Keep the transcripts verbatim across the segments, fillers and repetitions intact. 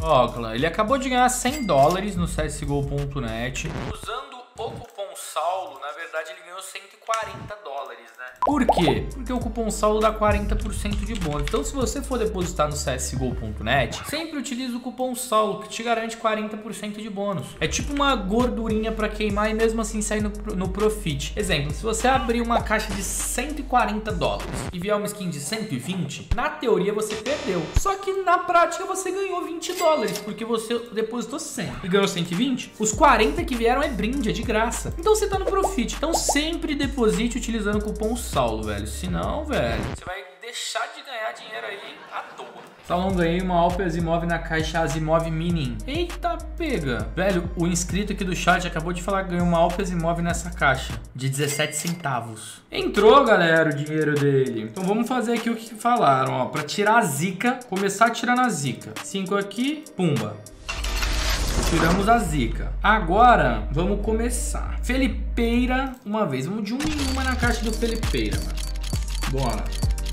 Ó, clã, ele acabou de ganhar cem dólares no C S G O ponto net. Usando o cupom Saulo, na verdade ele ganhou cento e quarenta dólares, né? Por quê? Porque o cupom Saulo dá quarenta por cento de bônus. Então se você for depositar no C S G O ponto net, sempre utilize o cupom Saulo, que te garante quarenta por cento de bônus. É tipo uma gordurinha pra queimar e mesmo assim sair no, no profit. Exemplo, se você abrir uma caixa de cento e quarenta dólares e vier uma skin de cento e vinte, na teoria você perdeu. Só que na prática você ganhou vinte dólares, porque você depositou cem e ganhou cento e vinte. Os quarenta que vieram é brinde, é de graça. Então você tá no profit. Então sempre deposite utilizando o cupom Saulo, velho. Senão, velho, você vai deixar de ganhar dinheiro aí à toa. Salão, ganhei uma Alpe Asimov na caixa Asimov Mini. Eita, pega. Velho, o inscrito aqui do chat acabou de falar que ganhou uma Alpe Asimov nessa caixa de dezessete centavos. Entrou, galera, o dinheiro dele. Então vamos fazer aqui o que falaram, ó. Pra tirar a zica, começar a tirar na zica. cinco aqui, pumba. Tiramos a zica. Agora, vamos começar. Felipeira, uma vez. Vamos de uma em uma na caixa do Felipeira, mano. Bora.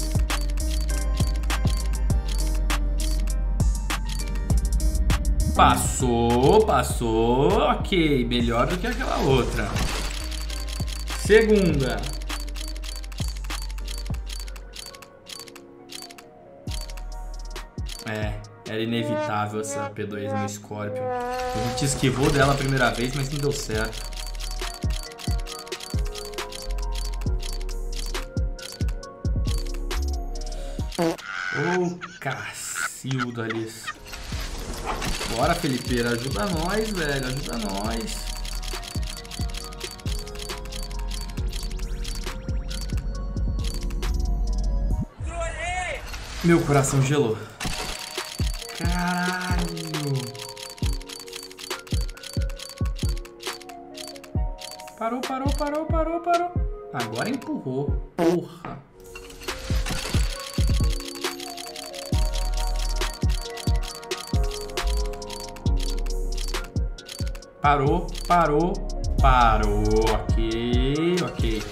Passou, passou. Ok, melhor do que aquela outra. Segunda. É. Era inevitável essa P dois no Scorpion. A gente esquivou dela a primeira vez, mas não deu certo. Ô, oh, cacilda, Alice. Bora, Felipeira, ajuda nós, velho, ajuda nós. Meu coração gelou. Caralho. Parou, parou, parou, parou, parou. Agora empurrou. Porra. Parou, parou, parou. Ok, ok.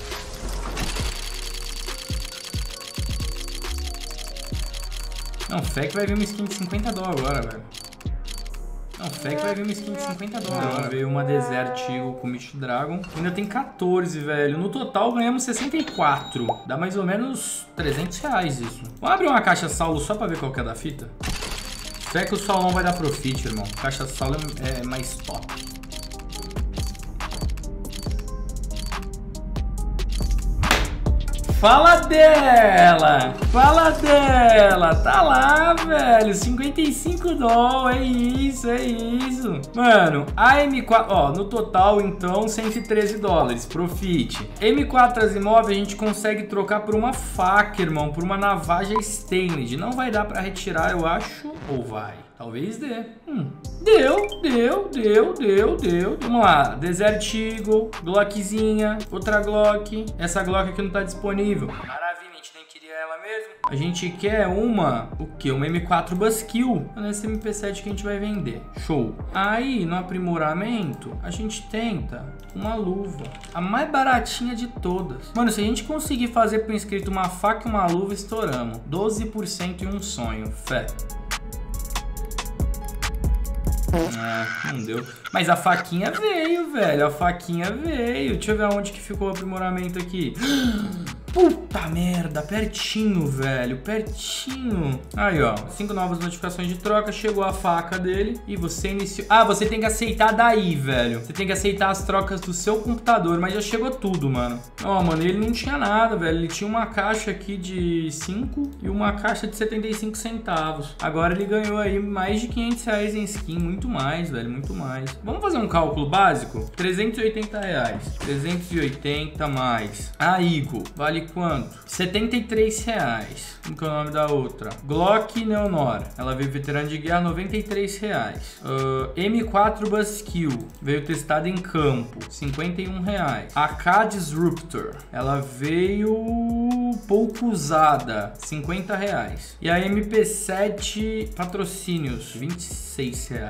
Não, fé que vai vir uma skin de cinquenta dólares agora, velho. Não, fé que vai vir uma skin de cinquenta dólares agora. Veio uma Desert Eagle com Mish Dragon. Ainda tem quatorze, velho. No total ganhamos sessenta e quatro. Dá mais ou menos trezentos reais isso. Vamos abrir uma caixa Saulo só pra ver qual que é da fita? Fé que o Saulo não vai dar profit, irmão. Caixa Saulo é mais top. Fala dela! Fala dela! Tá lá, velho! cinquenta e cinco dólares, é isso, é isso! Mano, a M quatro, ó, no total, então, cento e treze dólares, profit. M quatro Asimov a gente consegue trocar por uma faca, irmão, por uma navaja Stainless. Não vai dar pra retirar, eu acho, ou vai? Talvez dê. Hum. Deu, deu, deu, deu, deu. Vamos lá. Desert Eagle, Glockzinha, outra Glock. Essa Glock aqui não tá disponível. Maravilha, a gente nem queria ela mesmo. A gente quer uma, o que? Uma M quatro Buzzkill. Nesse M P sete que a gente vai vender. Show. Aí, no aprimoramento, a gente tenta uma luva. A mais baratinha de todas. Mano, se a gente conseguir fazer pro inscrito uma faca e uma luva, estouramos. doze por cento em um sonho. Fé. Ah, não deu. Mas a faquinha veio, velho. A faquinha veio. Deixa eu ver aonde que ficou o aprimoramento aqui. Puta merda, pertinho, velho, pertinho. Aí, ó, cinco novas notificações de troca, chegou a faca dele e você iniciou... Ah, você tem que aceitar daí, velho. Você tem que aceitar as trocas do seu computador, mas já chegou tudo, mano. Ó, mano, ele não tinha nada, velho. Ele tinha uma caixa aqui de cinco e uma caixa de setenta e cinco centavos. Agora ele ganhou aí mais de quinhentos reais em skin, muito mais, velho, muito mais. Vamos fazer um cálculo básico? trezentos e oitenta reais. trezentos e oitenta mais a Eagle, vale quanto? setenta e três reais. Como que é o nome da outra? Glock Neonor. Ela veio veterana de guerra, noventa e três reais. Uh, M quatro Buzzkill. Veio testada em campo, cinquenta e um reais. A K Disruptor. Ela veio pouco usada, cinquenta reais. E a M P sete Patrocínios, vinte e seis reais.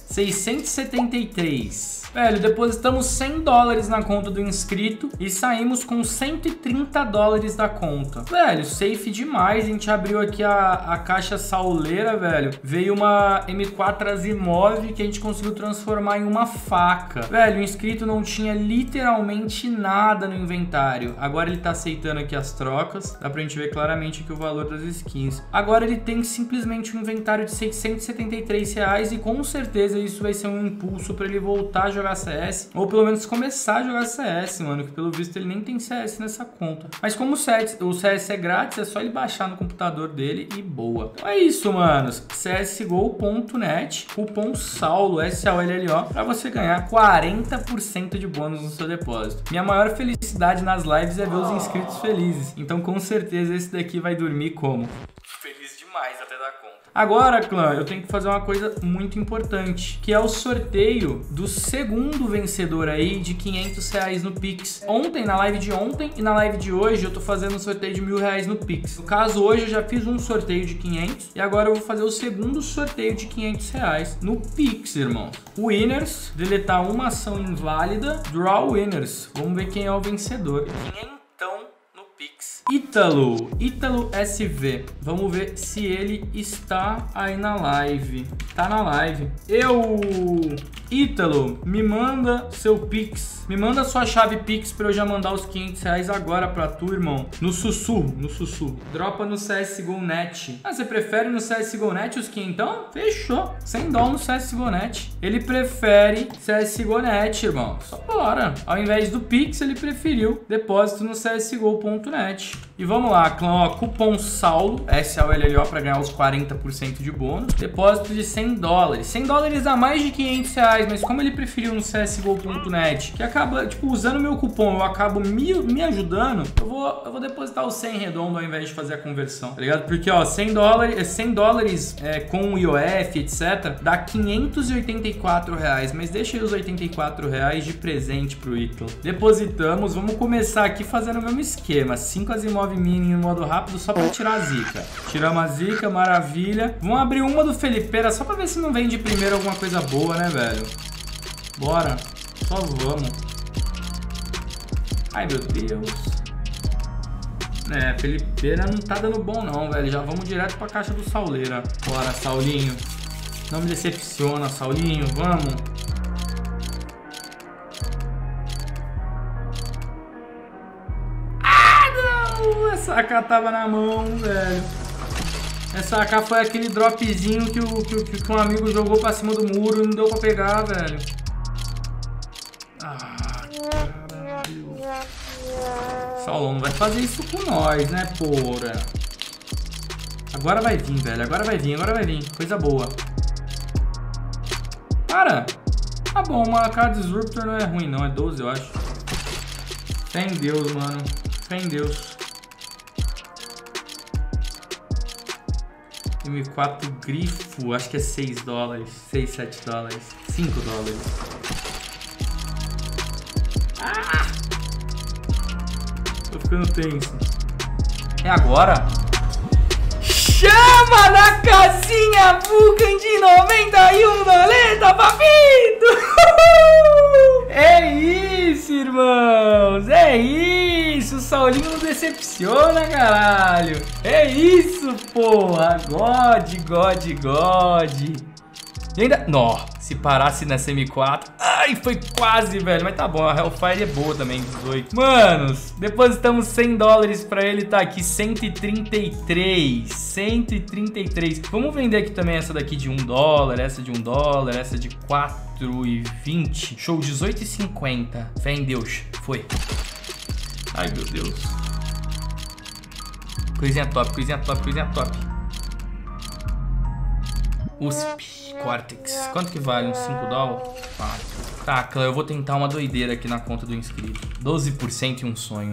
seiscentos e setenta e três. Velho, depositamos cem dólares na conta do inscrito e saímos com cento e trinta dólares da conta. Velho, safe demais. A gente abriu aqui a, a caixa sauleira, velho. Veio uma M quatro Asimov que a gente conseguiu transformar em uma faca. Velho, o inscrito não tinha literalmente nada no inventário. Agora ele tá aceitando aqui as trocas. Dá pra gente ver claramente aqui o valor das skins. Agora ele tem simplesmente um inventário de seiscentos e setenta e três reais e com certeza isso vai ser um impulso pra ele voltar a jogar C S, ou pelo menos começar a jogar C S, mano, que pelo visto ele nem tem C S nessa conta. Mas como o C S, o C S é grátis, é só ele baixar no computador dele e boa. Então é isso, manos. C S G O ponto net, cupom Saulo, S A U L L O, pra você ganhar quarenta por cento de bônus no seu depósito. Minha maior felicidade nas lives é ver os inscritos felizes. Então com certeza esse daqui vai dormir como? Feliz demais até dar conta. Agora, clã, eu tenho que fazer uma coisa muito importante, que é o sorteio do segundo vencedor aí de quinhentos reais no Pix. Ontem, na live de ontem e na live de hoje, eu tô fazendo um sorteio de mil reais no Pix. No caso, hoje eu já fiz um sorteio de quinhentos e agora eu vou fazer o segundo sorteio de quinhentos reais no Pix, irmão. Winners, deletar uma ação inválida, draw winners. Vamos ver quem é o vencedor. Quinhentão. Ítalo, Ítalo S V. Vamos ver se ele está aí na live. Tá na live. Eu, Ítalo, me manda seu Pix. Me manda sua chave Pix pra eu já mandar os quinhentos reais agora pra tu, irmão. No sussurro, no sussurro. Dropa no C S G O Net. Ah, você prefere no C S G O Net os quinhentos? Então, fechou. cem dólares no C S G O Net. Ele prefere C S G O Net, irmão. Só bora. Ao invés do Pix, ele preferiu depósito no C S G O ponto net. E vamos lá, clã, ó, cupom Saulo, S A U L L O, para ganhar os quarenta por cento de bônus. Depósito de cem dólares. cem dólares a mais de quinhentos reais, mas como ele preferiu no C S G O ponto net, que acaba, tipo, usando o meu cupom, eu acabo me, me ajudando, eu vou, eu vou depositar os cem redondo ao invés de fazer a conversão, tá ligado? Porque, ó, cem dólares, cem dólares é, com o I O F, etcétera, dá quinhentos e oitenta e quatro reais, mas deixa aí os oitenta e quatro reais de presente pro Ítalo. Depositamos, vamos começar aqui fazendo o mesmo esquema, cinco Asimov Mini no modo rápido só pra tirar a zica. Tiramos a zica, maravilha. Vamos abrir uma do Felipeira só pra ver se não vem de primeiro alguma coisa boa, né, velho? Bora. Só vamos. Ai, meu Deus. É, Felipeira não tá dando bom não, velho. Já vamos direto pra caixa do Sauleira. Bora, Saulinho. Não me decepciona, Saulinho. Vamos. Essa A K tava na mão, velho. Essa A K foi aquele dropzinho que, o, que, que um amigo jogou pra cima do muro e não deu pra pegar, velho. Ah, caralho. Saulão não vai fazer isso com nós, né, porra? Agora vai vir, velho. Agora vai vir, agora vai vir. Coisa boa. Cara, tá bom, uma A K Disruptor não é ruim, não. É doze, eu acho. Fé em Deus, mano. Fé em Deus. M quatro grifo, acho que é seis dólares, seis, sete dólares, cinco dólares. Ah! Tô ficando tenso. É agora? Chama na casinha Vulcan de noventa e um doleta, papito! É isso, irmãos! É isso! O Saulinho não decepciona, caralho! É isso, porra! God, God, God! E ainda... Nó, se parasse nessa M quatro... Ai, foi quase, velho! Mas tá bom, a Hellfire é boa também, dezoito. Manos, depositamos cem dólares pra ele, tá aqui cento e trinta e três. cento e trinta e três. Vamos vender aqui também essa daqui de um dólar, essa de um dólar, essa de quatro e vinte. Show, dezoito e cinquenta. Fé em Deus. Foi. Ai, meu Deus. Coisinha top, coisinha top, coisinha top. U S P. Cortex. Quanto que vale? Uns cinco dólares? quatro. Tá, clã, eu vou tentar uma doideira aqui na conta do inscrito. doze por cento e um sonho.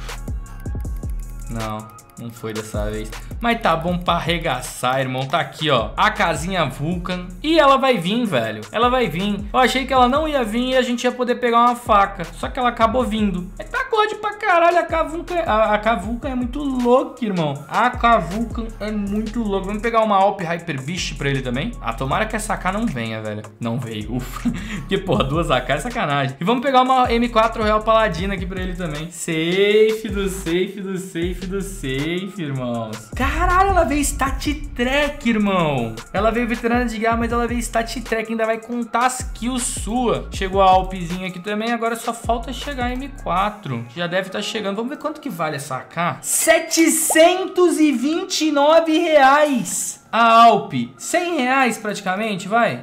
Não, não foi dessa vez. Mas tá bom pra arregaçar, irmão. Tá aqui, ó. A casinha Vulcan. E ela vai vir, velho. Ela vai vir. Eu achei que ela não ia vir e a gente ia poder pegar uma faca. Só que ela acabou vindo. Mas tá pode pra caralho. A Cavulcan, a, a Cavulcan é muito louca, irmão. A Cavulcan é muito louca. Vamos pegar uma Alp Hyper Beast pra ele também. Ah, tomara que essa A K não venha, velho. Não veio, ufa. Porque, porra, duas A K é sacanagem. E vamos pegar uma M quatro Royal Paladina aqui pra ele também. Safe do safe do safe do safe, irmãos. Caralho, ela veio Stat Track, irmão. Ela veio veterana de guerra, mas ela veio Stat Track. Ainda vai contar as kills sua. Chegou a Alpzinha aqui também. Agora só falta chegar a M quatro. Já deve estar chegando. Vamos ver quanto que vale essa A K. setecentos e vinte e nove reais. A Alp. cem reais praticamente, vai.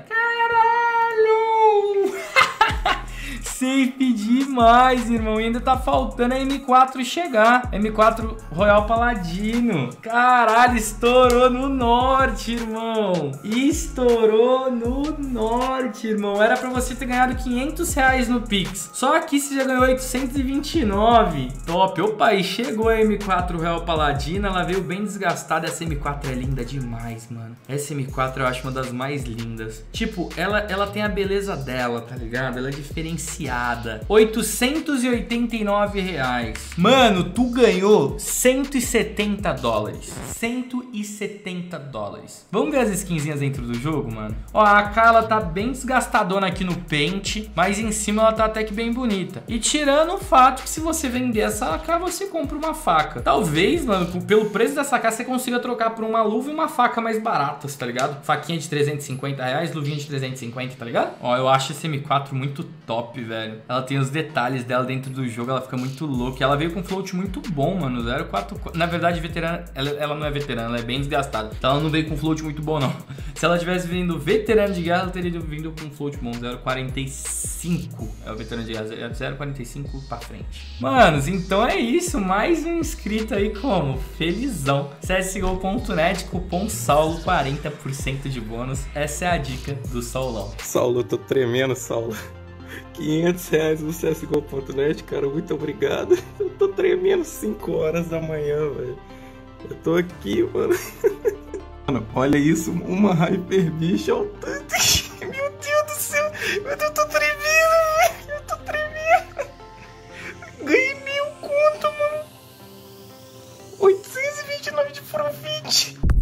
Safe demais, irmão. E ainda tá faltando a M quatro chegar. M quatro Royal Paladino. Caralho, estourou no norte, irmão. Estourou no norte, irmão. Era pra você ter ganhado quinhentos reais no Pix. Só aqui você já ganhou oitocentos e vinte e nove. Top. Opa, e chegou a M quatro Royal Paladina. Ela veio bem desgastada. Essa M quatro é linda demais, mano. Essa M quatro eu acho uma das mais lindas. Tipo, ela, ela tem a beleza dela, tá ligado? Ela é diferenciada. oitocentos e oitenta e nove reais. Mano, tu ganhou cento e setenta dólares. cento e setenta dólares. Vamos ver as skinzinhas dentro do jogo, mano? Ó, a A K, ela tá bem desgastadona aqui no pente, mas em cima ela tá até que bem bonita. E tirando o fato que se você vender essa A K, você compra uma faca. Talvez, mano, pelo preço dessa A K, você consiga trocar por uma luva e uma faca mais baratas, tá ligado? Faquinha de trezentos e cinquenta reais, luvinha de trezentos e cinquenta, tá ligado? Ó, eu acho esse M quatro muito top, velho. Ela tem os detalhes dela dentro do jogo, ela fica muito louca. Ela veio com float muito bom, mano. zero quatro quatro. Na verdade, veterana, ela, ela não é veterana, ela é bem desgastada. Então ela não veio com float muito bom, não. Se ela tivesse vindo veterana de guerra, ela teria vindo com float bom. zero quarenta e cinco é o veterano de guerra. zero quarenta e cinco pra frente. Manos, então é isso. Mais um inscrito aí como felizão. C S G O ponto net, cupom Saulo, quarenta por cento de bônus. Essa é a dica do Saulão. Saulo, eu tô tremendo, Saulo. quinhentos reais no C S G O ponto net, cara, muito obrigado. Eu tô tremendo cinco horas da manhã, velho. Eu tô aqui, mano. Mano, olha isso, uma Hyper Beast ao tanto. Meu Deus do céu, eu tô tremendo, velho. Eu tô tremendo. Ganhei mil conto, mano. oitocentos e vinte e nove de profit.